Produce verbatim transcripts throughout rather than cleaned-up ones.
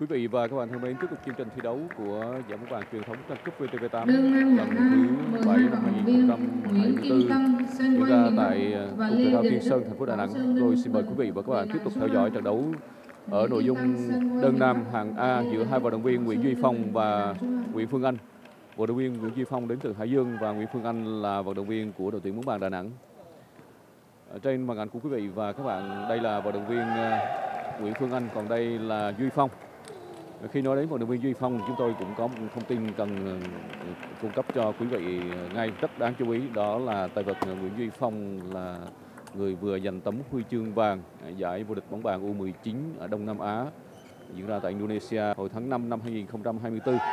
Quý vị và các bạn thân mến, tiếp tục chương trình thi đấu của giải bóng bàn truyền thống tranh cúp vê tê vê tám Đơn Nam lần hạng A, thứ bảy năm hai nghìn không trăm hai mươi tư diễn ra tại Cung thể thao Tiên Sơn, thành phố Đà Nẵng. Tôi xin mời quý vị và các bạn tiếp tục theo dõi trận đấu ở nội dung đơn nam hạng A giữa hai vận động viên Nguyễn Duy Phong và Nguyễn Phương Anh. Vận động viên Nguyễn Duy Phong đến từ Hải Dương và Nguyễn Phương Anh là vận động viên của đội tuyển bóng bàn Đà Nẵng. Ở trên màn ảnh của quý vị và các bạn, đây là vận động viên Nguyễn Phương Anh, còn đây là Duy Phong. Khi nói đến vận động viên Duy Phong, chúng tôi cũng có một thông tin cần cung cấp cho quý vị ngay rất đáng chú ý, đó là tay vợt Nguyễn Duy Phong là người vừa giành tấm huy chương vàng giải vô địch bóng bàn U mười chín ở Đông Nam Á diễn ra tại Indonesia hồi tháng năm năm hai nghìn không trăm hai mươi tư.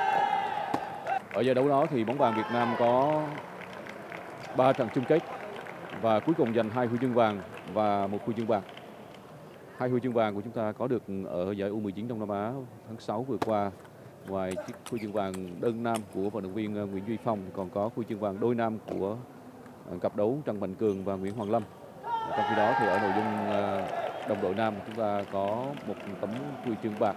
Ở giải đấu đó thì bóng bàn Việt Nam có ba trận chung kết và cuối cùng giành hai huy chương vàng và một huy chương bạc. Hai huy chương vàng của chúng ta có được ở giải U mười chín Đông Nam Á tháng sáu vừa qua. Ngoài chiếc huy chương vàng đơn nam của vận động viên Nguyễn Duy Phong, còn có huy chương vàng đôi nam của cặp đấu Trần Mạnh Cường và Nguyễn Hoàng Lâm. Trong khi đó thì ở nội dung đồng đội nam chúng ta có một tấm huy chương bạc.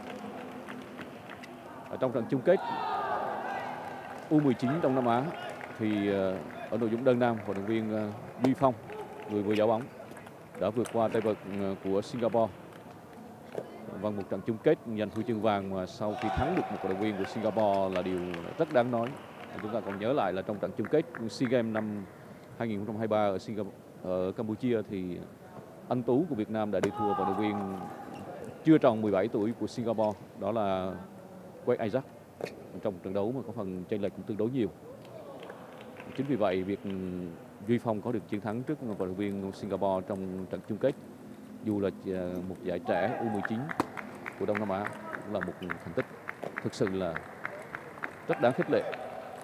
Ở trong trận chung kết U mười chín Đông Nam Á thì ở nội dung đơn nam, vận động viên Duy Phong, người vừa giáo bóng, đã vượt qua tay vợt của Singapore vâng một trận chung kết giành huy chương vàng, mà sau khi thắng được một vận động viên của Singapore là điều rất đáng nói. Chúng ta còn nhớ lại là trong trận chung kết SEA Games năm hai nghìn không trăm hai mươi ba ở Singapore, ở Campuchia, thì anh Tú của Việt Nam đã đi thua vận động viên chưa tròn mười bảy tuổi của Singapore, đó là Quách Isaac, trong trận đấu mà có phần chênh lệch cũng tương đối nhiều. Chính vì vậy việc Duy Phong có được chiến thắng trước vận động viên Singapore trong trận chung kết, dù là một giải trẻ U mười chín của Đông Nam Á, cũng là một thành tích thực sự là rất đáng khích lệ.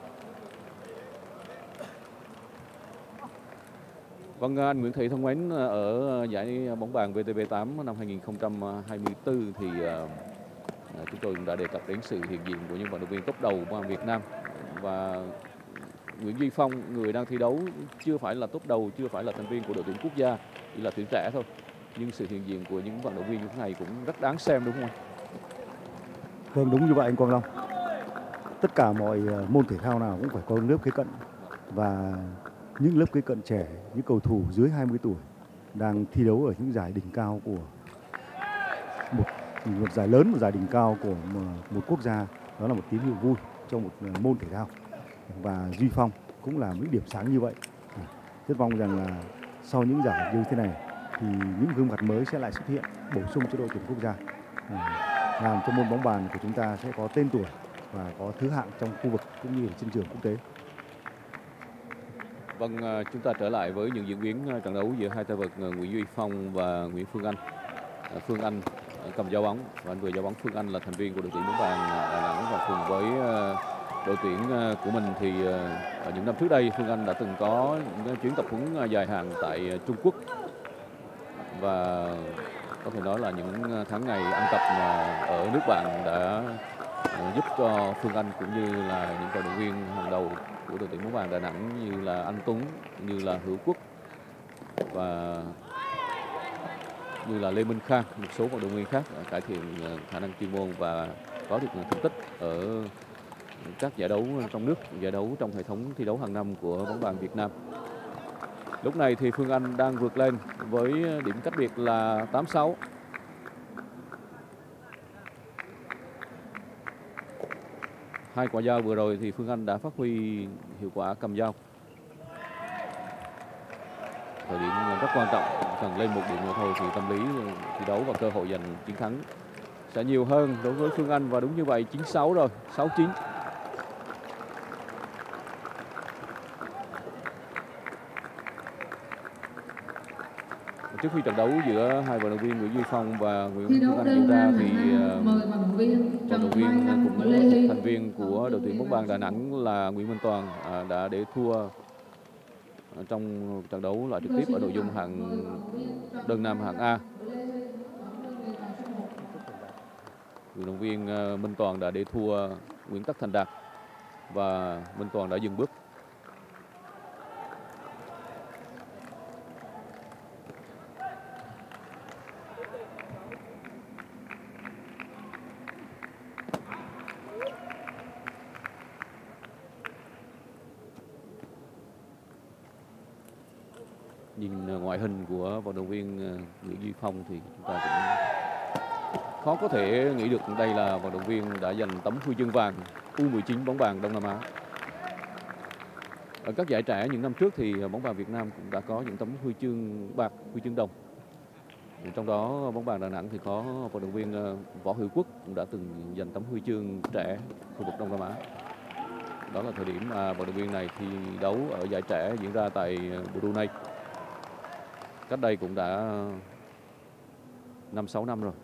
Vâng, anh Nguyễn Thị thân mến, ở giải bóng bàn vê tê vê tám năm hai nghìn không trăm hai mươi tư thì chúng tôi cũng đã đề cập đến sự hiện diện của những vận động viên top đầu của Việt Nam, và Nguyễn Duy Phong, người đang thi đấu, chưa phải là top đầu, chưa phải là thành viên của đội tuyển quốc gia, chỉ là tuyển trẻ thôi. Nhưng sự hiện diện của những vận động viên như thế này cũng rất đáng xem, đúng không anh? Vâng, đúng như vậy anh Quang Long. Tất cả mọi môn thể thao nào cũng phải có lớp kế cận, và những lớp kế cận trẻ, những cầu thủ dưới hai mươi tuổi đang thi đấu ở những giải đỉnh cao của một, một giải lớn, một giải đỉnh cao của một quốc gia, đó là một tín hiệu vui cho một môn thể thao. Và Duy Phong cũng là những điểm sáng như vậy. Rất mong rằng là sau những giải như thế này thì những gương mặt mới sẽ lại xuất hiện, bổ sung cho đội tuyển quốc gia, làm cho môn bóng bàn của chúng ta sẽ có tên tuổi và có thứ hạng trong khu vực cũng như là trên trường quốc tế. Vâng, chúng ta trở lại với những diễn biến trận đấu giữa hai tay vợt Nguyễn Duy Phong và Nguyễn Phương Anh. Phương Anh cầm giáo bóng, và anh vừa giáo bóng. Phương Anh là thành viên của đội tuyển bóng bàn Đà Nẵng, và cùng với đội tuyển của mình thì ở những năm trước đây Phương Anh đã từng có những chuyến tập huấn dài hạn tại Trung Quốc, và có thể nói là những tháng ngày ăn tập ở nước bạn đã giúp cho Phương Anh cũng như là những vận động viên hàng đầu của đội tuyển bóng bàn Đà Nẵng như là anh Tuấn, như là Hữu Quốc và như là Lê Minh Khang, một số vận động viên khác cải thiện khả năng chuyên môn và có được thành tích ở các giải đấu trong nước, giải đấu trong hệ thống thi đấu hàng năm của bóng bàn Việt Nam. Lúc này thì Phương Anh đang vượt lên với điểm cách biệt là tám sáu. Hai quả dao vừa rồi thì Phương Anh đã phát huy hiệu quả cầm dao. Thời điểm rất quan trọng, cần lên một điểm nữa thôi thì tâm lý thi đấu và cơ hội giành chiến thắng sẽ nhiều hơn đối với Phương Anh, và đúng như vậy, chín sáu rồi, sáu chín. Trước khi trận đấu giữa hai vận động viên Nguyễn Duy Phong và Nguyễn Phương Anh diễn ra thì vận động viên cũng thành viên của đội tuyển bóng bàn Đà Nẵng là Nguyễn Minh Toàn đã để thua trong trận đấu loại trực tiếp ở nội dung hạng đơn nam hạng A. Vận động viên Minh Toàn đã để thua Nguyễn Tất Thành Đạt và Minh Toàn đã dừng bước. Nhìn ngoại hình của vận động viên Nguyễn Duy Phong thì chúng ta cũng khó có thể nghĩ được đây là vận động viên đã giành tấm huy chương vàng U mười chín bóng bàn Đông Nam Á. Ở các giải trẻ những năm trước thì bóng bàn Việt Nam cũng đã có những tấm huy chương bạc, huy chương đồng. Trong đó bóng bàn Đà Nẵng thì có vận động viên Võ Hữu Quốc cũng đã từng giành tấm huy chương trẻ khu vực Đông Nam Á. Đó là thời điểm mà vận động viên này thi đấu ở giải trẻ diễn ra tại Brunei. Cách đây cũng đã năm sáu năm rồi.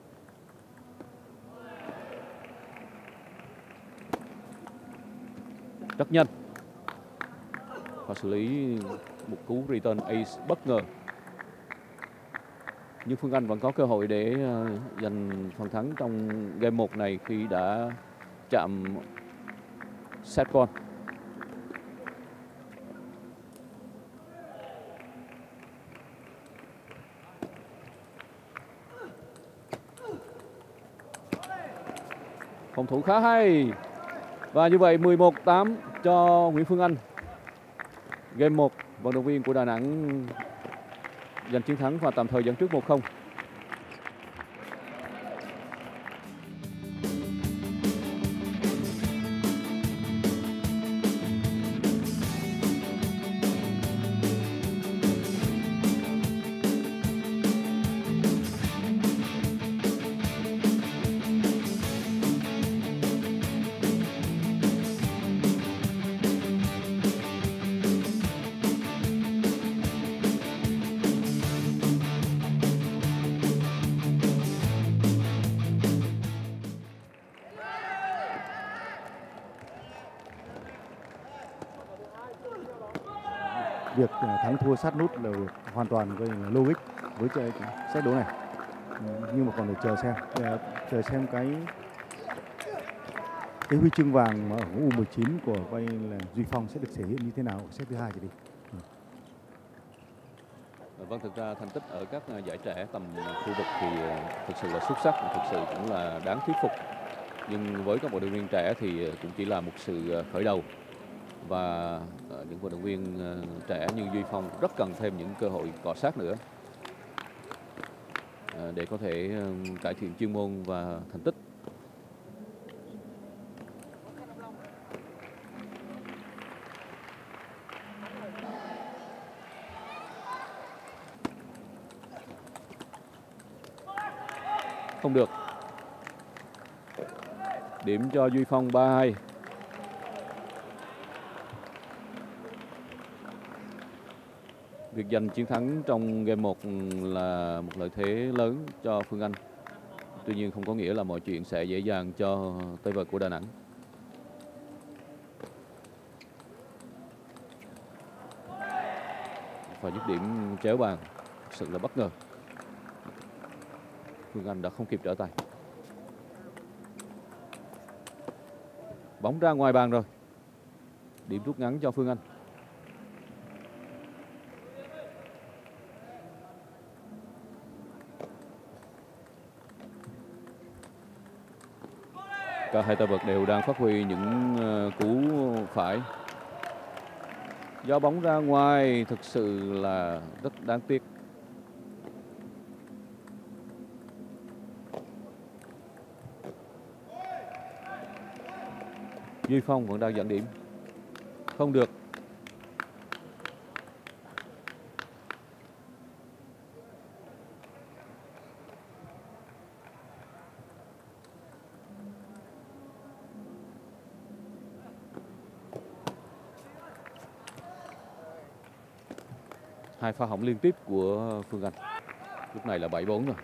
Rất nhanh và xử lý một cú return ace bất ngờ. Nhưng Phương Anh vẫn có cơ hội để giành phần thắng trong game một này khi đã chạm set point. Phòng thủ khá hay. Và như vậy mười một tám cho Nguyễn Phương Anh. Game một, vận động viên của Đà Nẵng giành chiến thắng và tạm thời dẫn trước một không. Việc thắng thua sát nút là hoàn toàn là logic với set đấu này, nhưng mà còn phải chờ xem chờ xem cái cái huy chương vàng mà ở U mười chín của coi là Duy Phong sẽ được thể hiện như thế nào ở set thứ hai trở đi. Vâng, thực ra thành tích ở các giải trẻ tầm khu vực thì thực sự là xuất sắc, thực sự cũng là đáng thuyết phục. Nhưng với các vận động viên trẻ thì cũng chỉ là một sự khởi đầu. Và những vận động viên trẻ như Duy Phong rất cần thêm những cơ hội cọ sát nữa để có thể cải thiện chuyên môn và thành tích. Không được. Điểm cho Duy Phong ba hai. Việc giành chiến thắng trong game một là một lợi thế lớn cho Phương Anh. Tuy nhiên không có nghĩa là mọi chuyện sẽ dễ dàng cho tay vợt của Đà Nẵng. Và dứt điểm chéo bàn thực sự là bất ngờ. Phương Anh đã không kịp trở tay. Bóng ra ngoài bàn rồi. Điểm rút ngắn cho Phương Anh. Cả hai tay vợt đều đang phát huy những cú phải. Do bóng ra ngoài thực sự là rất đáng tiếc. Duy Phong vẫn đang dẫn điểm. Không được. Hai pha hỏng liên tiếp của Phương Anh. Lúc này là bảy bốn rồi.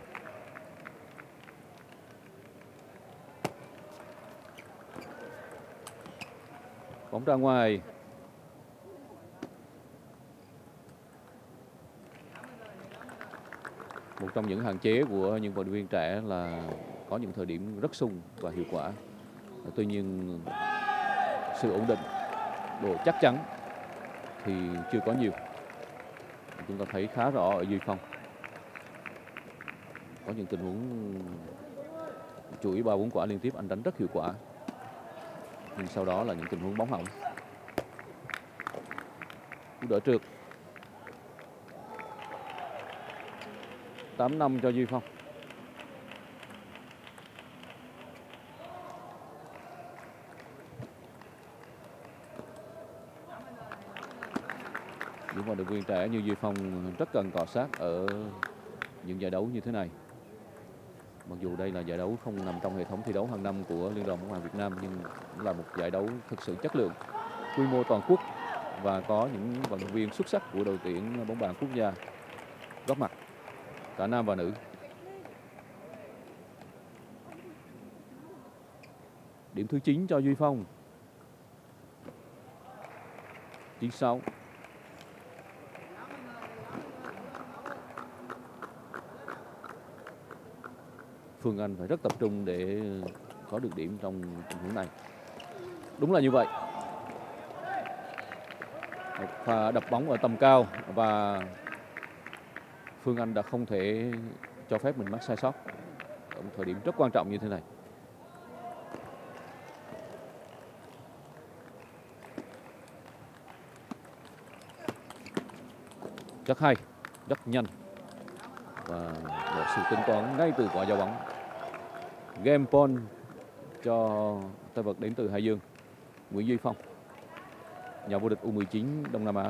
Bóng ra ngoài. Một trong những hạn chế của những vận động viên trẻ là có những thời điểm rất sung và hiệu quả. Tuy nhiên sự ổn định, độ chắc chắn thì chưa có nhiều. Chúng ta thấy khá rõ ở Duy Phong. Có những tình huống chuỗi ba bốn quả liên tiếp anh đánh rất hiệu quả. Nhưng sau đó là những tình huống bóng hỏng. Cú đỡ trượt. tám năm cho Duy Phong. Những vận động viên trẻ như Duy Phong rất cần cọ sát ở những giải đấu như thế này. Mặc dù đây là giải đấu không nằm trong hệ thống thi đấu hàng năm của Liên đoàn bóng bàn Việt Nam, nhưng cũng là một giải đấu thực sự chất lượng, quy mô toàn quốc và có những vận động viên xuất sắc của đội tuyển bóng bàn quốc gia góp mặt, cả nam và nữ. Điểm thứ chín cho Duy Phong. chín sáu. Phương Anh phải rất tập trung để có được điểm trong tình huống này. Đúng là như vậy. Một pha đập bóng ở tầm cao và Phương Anh đã không thể cho phép mình mắc sai sót ở một thời điểm rất quan trọng như thế này. Rất hay, rất nhanh và một sự tính toán ngay từ quả giao bóng. Game point cho tay vợt đến từ Hải Dương, Nguyễn Duy Phong, nhà vô địch U mười chín Đông Nam Á.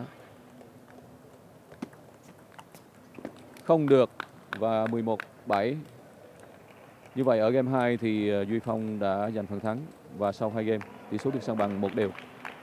Không được và mười một bảy. Như vậy ở game hai thì Duy Phong đã giành phần thắng và sau hai game tỷ số được san bằng một đều.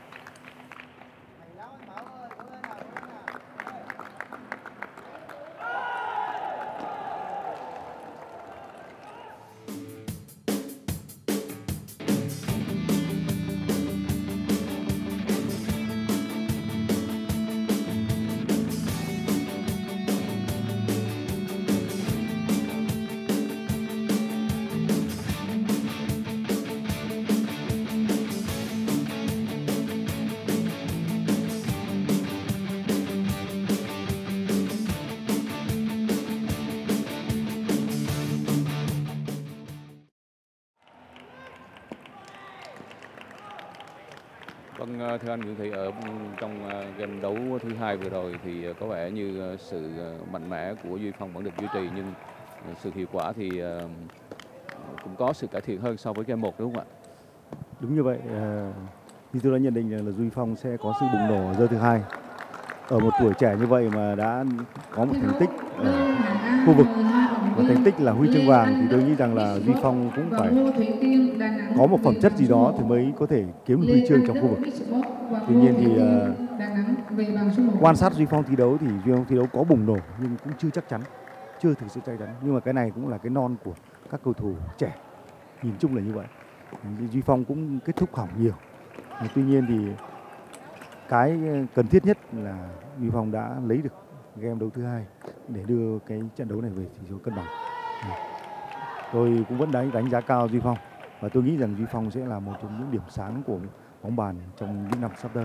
Vâng, thưa anh Nguyễn Thị, ở trong game đấu thứ hai vừa rồi thì có vẻ như sự mạnh mẽ của Duy Phong vẫn được duy trì, nhưng sự hiệu quả thì cũng có sự cải thiện hơn so với game một, đúng không ạ? Đúng như vậy. Như tôi đã nhận định là, là Duy Phong sẽ có sự bùng nổ ở giai thứ hai. Ở một tuổi trẻ như vậy mà đã có một thành tích ở khu vực và thành tích là huy chương vàng thì tôi nghĩ rằng là Duy Phong cũng phải có một phẩm chất gì đó thì mới có thể kiếm được huy chương trong khu vực. Tuy nhiên thì uh, quan sát Duy Phong thi đấu thì Duy Phong thi đấu có bùng nổ nhưng cũng chưa chắc chắn, chưa thực sự chắc chắn. Nhưng mà cái này cũng là cái non của các cầu thủ trẻ, nhìn chung là như vậy. Duy Phong cũng kết thúc hỏng nhiều. Tuy nhiên thì cái cần thiết nhất là Duy Phong đã lấy được game đấu thứ hai để đưa cái trận đấu này về tỷ số cân bằng. Tôi cũng vẫn đánh đánh giá cao Duy Phong và tôi nghĩ rằng Duy Phong sẽ là một trong những điểm sáng của bóng bàn trong những năm sắp tới.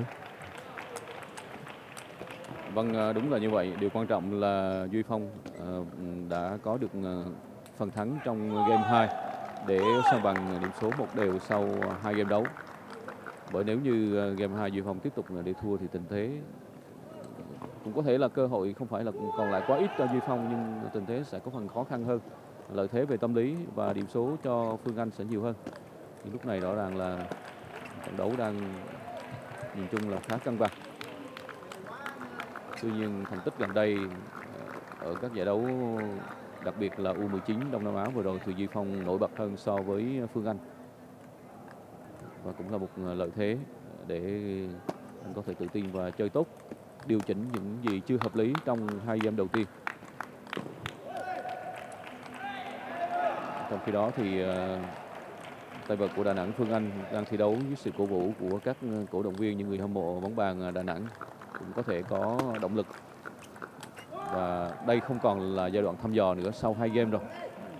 Vâng, đúng là như vậy. Điều quan trọng là Duy Phong đã có được phần thắng trong game hai để san bằng điểm số một đều sau hai game đấu. Bởi nếu như game hai Duy Phong tiếp tục để thua thì tình thế cũng có thể là cơ hội không phải là còn lại quá ít cho Duy Phong, nhưng tình thế sẽ có phần khó khăn hơn. Lợi thế về tâm lý và điểm số cho Phương Anh sẽ nhiều hơn. Nhưng lúc này rõ ràng là trận đấu đang nhìn chung là khá cân bằng. Tuy nhiên thành tích gần đây ở các giải đấu, đặc biệt là U mười chín Đông Nam Á vừa rồi thì Duy Phong nổi bật hơn so với Phương Anh. Và cũng là một lợi thế để anh có thể tự tin và chơi tốt, điều chỉnh những gì chưa hợp lý trong hai game đầu tiên. Trong khi đó thì uh, tay vợt của Đà Nẵng Phương Anh đang thi đấu với sự cổ vũ của các cổ động viên, những người hâm mộ bóng bàn Đà Nẵng cũng có thể có động lực. Và đây không còn là giai đoạn thăm dò nữa sau hai game rồi.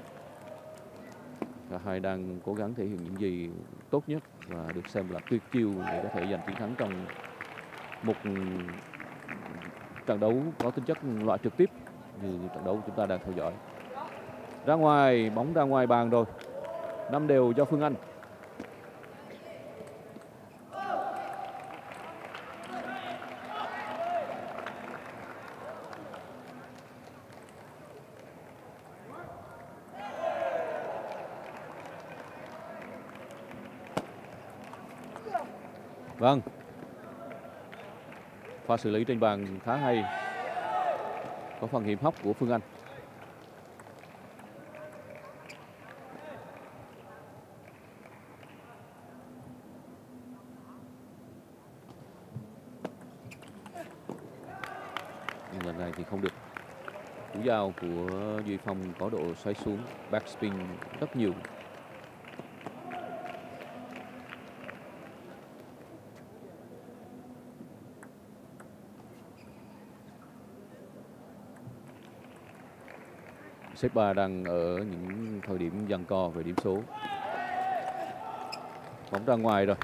Cả hai đang cố gắng thể hiện những gì tốt nhất và được xem là tuyệt chiêu để có thể giành chiến thắng trong một trận đấu có tính chất loại trực tiếp như trận đấu chúng ta đang theo dõi. Ra ngoài, bóng ra ngoài bàn rồi. Năm đều cho Phương Anh. Vâng. Pha xử lý trên bàn khá hay. Có phần hiểm hóc của Phương Anh. Nhưng lần này thì không được. Cú giao của Duy Phong có độ xoáy xuống, backspin rất nhiều. Xếp ba đang ở những thời điểm giằng co về điểm số. Bóng ra ngoài rồi.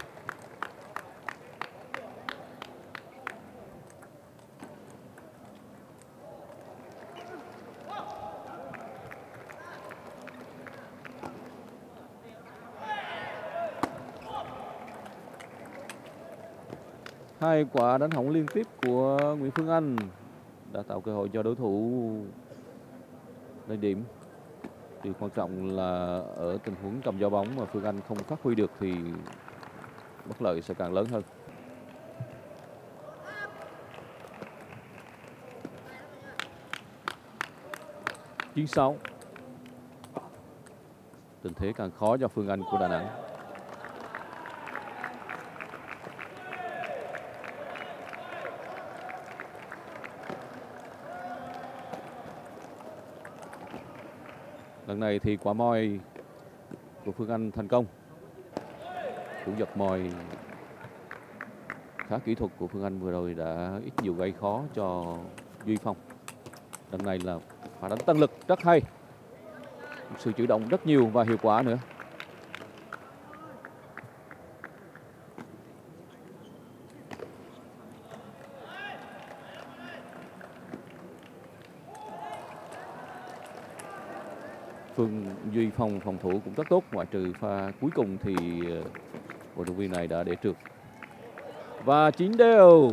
Hai quả đánh hỏng liên tiếp của Nguyễn Phương Anh đã tạo cơ hội cho đối thủ lên điểm. Điều quan trọng là ở tình huống cầm giao bóng mà Phương Anh không phát huy được thì bất lợi sẽ càng lớn hơn. chín sáu. Tình thế càng khó cho Phương Anh của Đà Nẵng. Lần này thì quả moi của Phương Anh thành công. Cú giật moi khá kỹ thuật của Phương Anh vừa rồi đã ít nhiều gây khó cho Duy Phong. Lần này là pha đánh tăng lực rất hay. Sự chủ động rất nhiều và hiệu quả nữa. Phương Duy Phong phòng thủ cũng rất tốt, ngoại trừ pha cuối cùng thì vận động viên này đã để trượt. Và chín đều.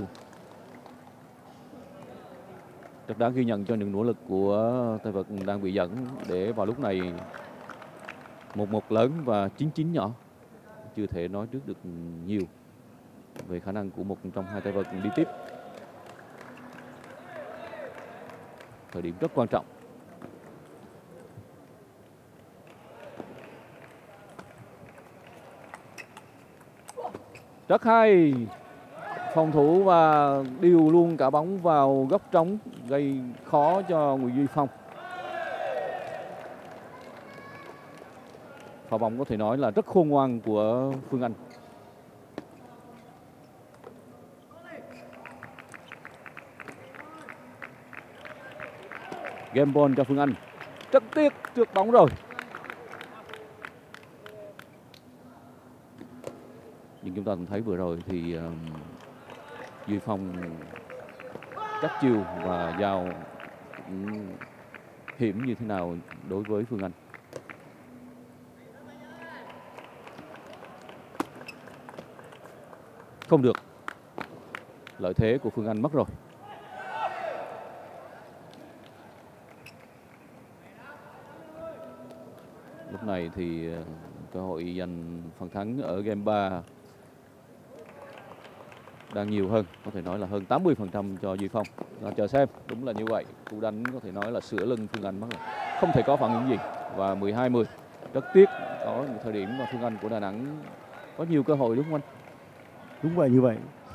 Rất đáng ghi nhận cho những nỗ lực của tay vợt đang bị dẫn để vào lúc này một một lớn và chín chín nhỏ. Chưa thể nói trước được nhiều về khả năng của một trong hai tay vợt đi tiếp. Thời điểm rất quan trọng. Rất hay. Phòng thủ và điều luôn cả bóng vào góc trống, gây khó cho Nguyễn Duy Phong. Pha bóng có thể nói là rất khôn ngoan của Phương Anh. Game ball cho Phương Anh. Rất tiếc trước bóng rồi. Nhưng chúng ta cũng thấy vừa rồi thì uh, Duy Phong chắc chiêu và giao cũng hiểm như thế nào đối với Phương Anh. Không được. Lợi thế của Phương Anh mất rồi. Lúc này thì cơ hội giành phần thắng ở game ba đang nhiều hơn, có thể nói là hơn tám mươi phần trăm cho Duy Phong. Và chờ xem, đúng là như vậy. Cú đánh có thể nói là sửa lưng Phương Anh mất rồi. Không thể có phản ứng gì. Và mười hai mười. Rất tiếc có một thời điểm mà Phương Anh của Đà Nẵng có nhiều cơ hội, đúng không anh? Đúng vậy, như vậy.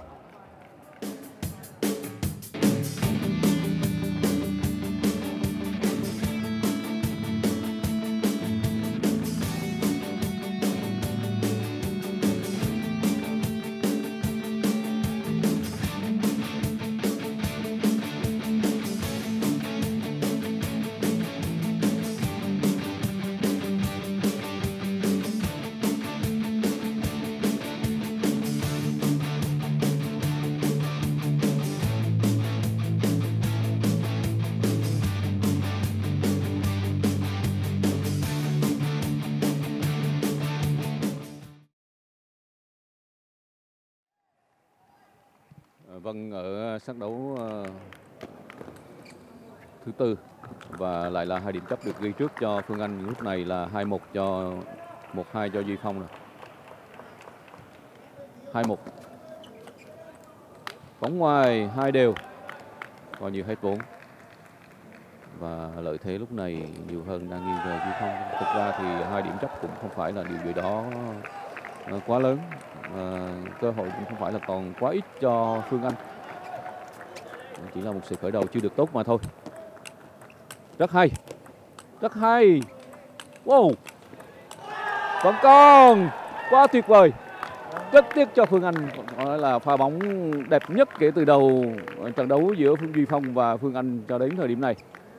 Vâng, ở set đấu uh, thứ tư và lại là hai điểm chấp được ghi trước cho Phương Anh. Lúc này là hai một cho một hai cho Duy Phong rồi. hai một. Bóng ngoài, hai đều, coi như hết vốn. Và lợi thế lúc này nhiều hơn đang nghiêng về Duy Phong. Thực ra thì hai điểm chấp cũng không phải là điều gì đó quá lớn. À, cơ hội cũng không phải là còn quá ít cho Phương Anh. Chỉ là một sự khởi đầu chưa được tốt mà thôi. Rất hay, rất hay. Wow, vẫn còn, quá tuyệt vời. Rất tiếc cho Phương Anh, nói là pha bóng đẹp nhất kể từ đầu trận đấu giữa Phương Duy Phong và Phương Anh cho đến thời điểm này.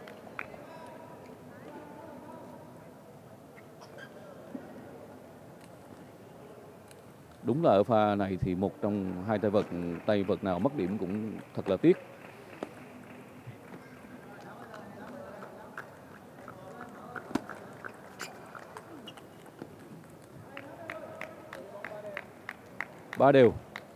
Đúng là ở pha này thì một trong hai tay vợt tay vợt nào mất điểm cũng thật là tiếc. Ba đều.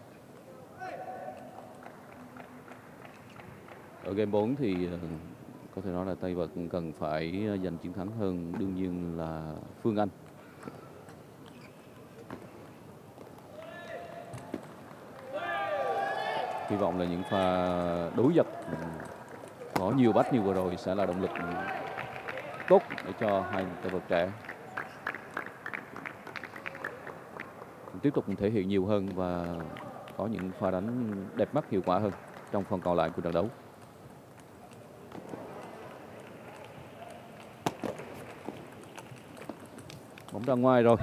Ở game bốn thì có thể nói là tay vợt cần phải giành chiến thắng hơn, đương nhiên là Phương Anh. Hy vọng là những pha đối giật có nhiều bắt như vừa rồi sẽ là động lực tốt để cho hai tay vợt trẻ tiếp tục thể hiện nhiều hơn và có những pha đánh đẹp mắt, hiệu quả hơn trong phần còn lại của trận đấu. Bóng ra ngoài rồi.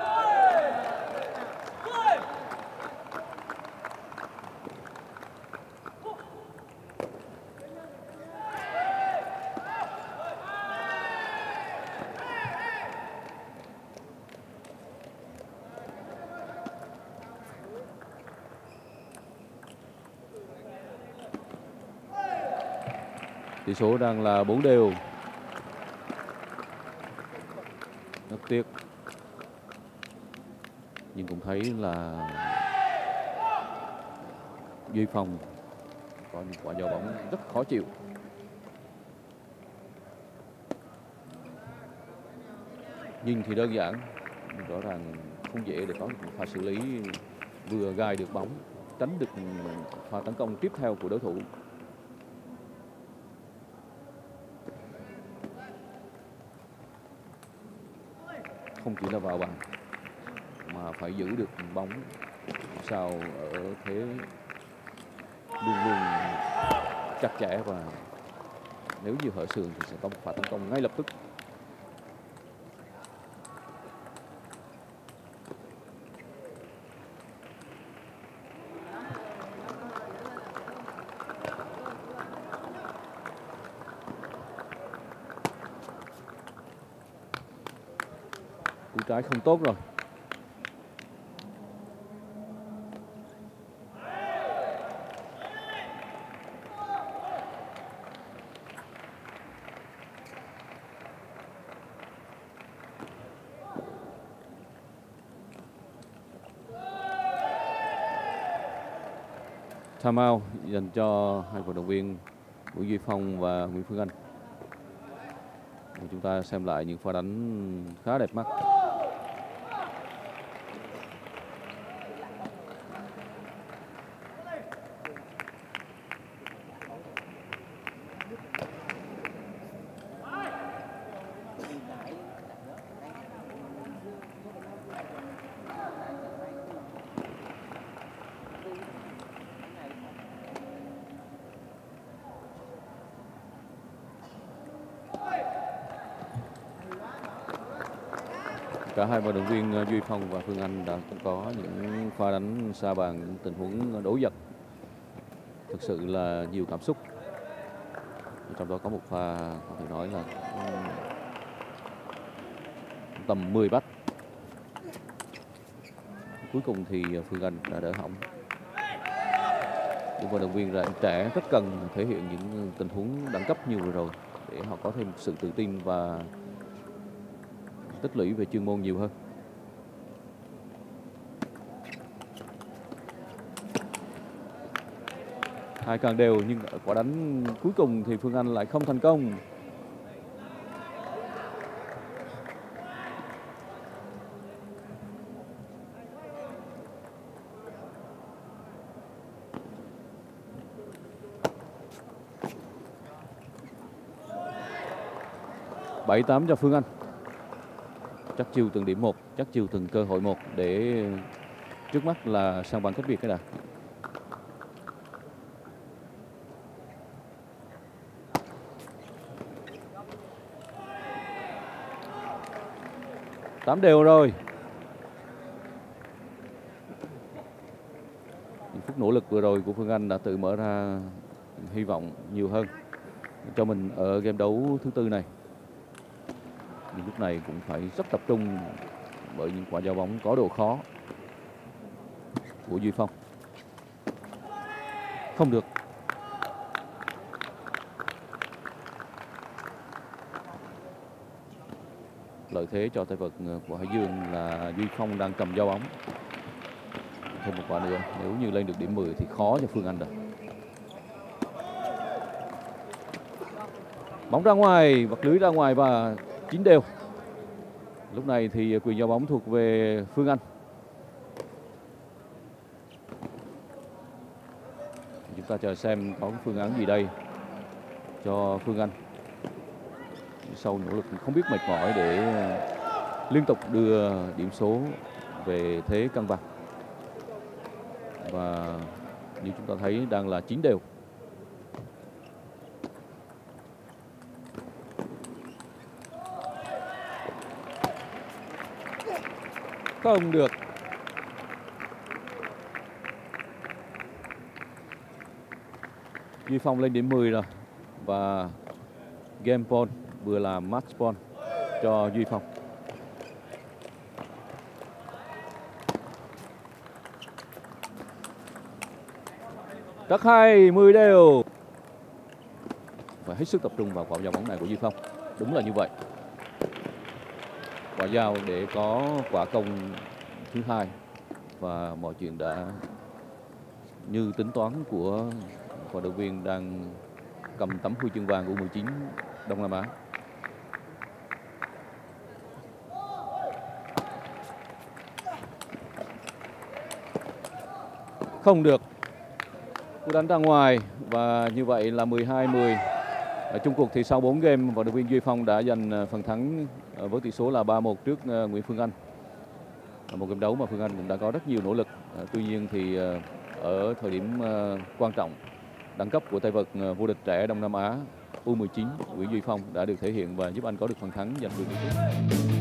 Tỷ số đang là bốn đều. Rất tiếc. Nhưng cũng thấy là Duy Phong có những quả giao bóng rất khó chịu. Nhìn thì đơn giản, nhưng rõ ràng không dễ để có một pha xử lý vừa gai được bóng, tránh được pha tấn công tiếp theo của đối thủ. Không chỉ là vào bàn mà phải giữ được bóng sao ở thế luôn luôn chặt chẽ, và nếu như hở sườn thì sẽ có một pha tấn công ngay lập tức. Cú trái không tốt rồi. Timeout dành cho hai vận động viên Nguyễn Duy Phong và Nguyễn Phương Anh. Chúng ta xem lại những pha đánh khá đẹp mắt. Cả hai vận động viên Duy Phong và Phương Anh đã có những pha đánh xa bàn, những tình huống đối giật thực sự là nhiều cảm xúc. Trong đó có một pha có thể nói là tầm mười bắt. Cuối cùng thì Phương Anh đã đỡ hỏng. Những vận động viên trẻ rất cần thể hiện những tình huống đẳng cấp như vừa rồi để họ có thêm sự tự tin và tích lũy về chuyên môn nhiều hơn. Hai càng đều nhưng ở quả đánh cuối cùng thì Phương Anh lại không thành công. bảy tám cho Phương Anh. Chắc chiêu từng điểm một, chắc chiêu từng cơ hội một để trước mắt là sang bằng cách biệt cái đã. Tám đều rồi. Những phút nỗ lực vừa rồi của Phương Anh đã tự mở ra hy vọng nhiều hơn cho mình ở game đấu thứ tư này. Nhưng lúc này cũng phải rất tập trung bởi những quả giao bóng có độ khó của Duy Phong. Không được. Lợi thế cho tay vợt của Hải Dương là Duy Phong đang cầm giao bóng. Thêm một quả nữa, nếu như lên được điểm mười thì khó cho Phương Anh rồi. Bóng ra ngoài, vật lưới ra ngoài và chín đều. Lúc này thì quyền giao bóng thuộc về Phương Anh. Chúng ta chờ xem có phương án gì đây cho Phương Anh. Sau nỗ lực không biết mệt mỏi để liên tục đưa điểm số về thế cân bằng. Và như chúng ta thấy đang là chín đều. Không được. Duy Phong lên điểm mười rồi. Và game point vừa là match point cho Duy Phong. Rất hay, mười đều. Phải hết sức tập trung vào quả giao bóng này của Duy Phong. Đúng là như vậy. Quả giao để có quả công thứ hai. Và mọi chuyện đã như tính toán của vận động viên đang cầm tấm huy chương vàng U mười chín Đông Nam Á. Không được. Cú đánh ra ngoài và như vậy là mười hai mười. Ở chung cuộc thì sau bốn game, vận động viên Duy Phong đã giành phần thắng với tỷ số là ba một trước Nguyễn Phương Anh. Một game đấu mà Phương Anh cũng đã có rất nhiều nỗ lực. Tuy nhiên thì ở thời điểm quan trọng, đẳng cấp của tay vợt vô địch trẻ Đông Nam Á U mười chín Nguyễn Duy Phong đã được thể hiện và giúp anh có được phần thắng giành quyền đi tiếp.